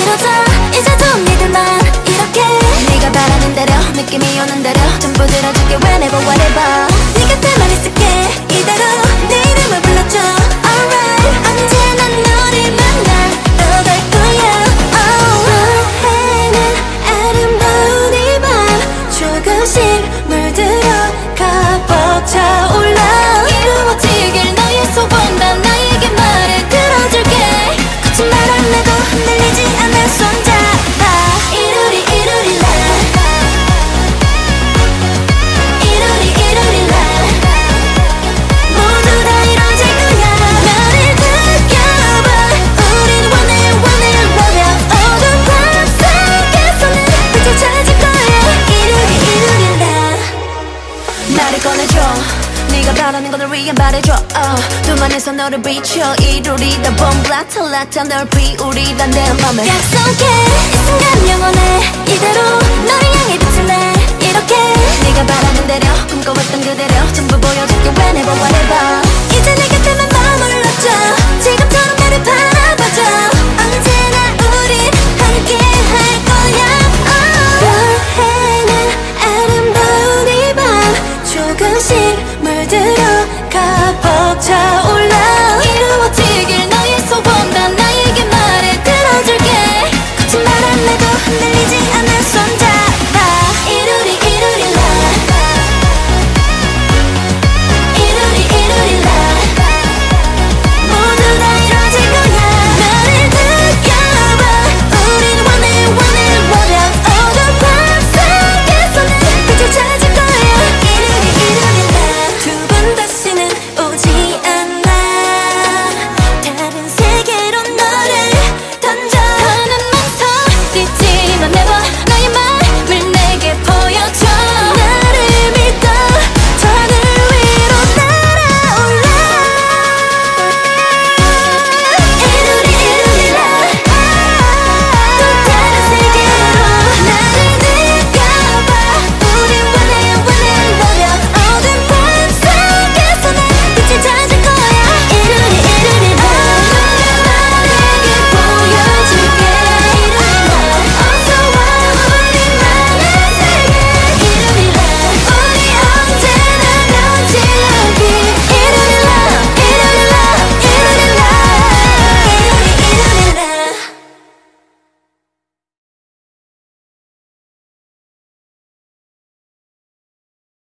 이루어져 이제 좀 믿을만 이렇게 네가 바라는 대로 느낌이 오는 대로 전부 들어줄게 whenever whatever 네 곁에만 있을게 이대로 내 이름을 불러줘 alright 언제나 너를 만나 또 갈 거야 너에는 아름다운 이 밤 조금씩 물들어가 벅차올라 이루어지길 너의 소원 난 나에게 말해 들어줄게 거친 바람 나도 흔들리지 않아 손잡아 이루리 이루리 라 이루리 이루리 라 모두 다 이뤄질 거야 나를 느껴봐 우린 one day love ya 어두운 밤 속에서는 빛을 찾을 거야 이루리 이루리 라 나를 꺼내줘 네가 바라는 걸 위해 말해줘 두만에서 너를 비춰 이루리 다 봄블라탈라타 널 피우리다 내 맘에 약속해 이 순간 영원해 이대로 너를 향해 빛을 내 이렇게 네가 바라는 대로 꿈꿔왔던 그대로 전부 보여줄게 whenever whatever 이제 내 곁에만 머물러줘 지금처럼 나를 바라봐줘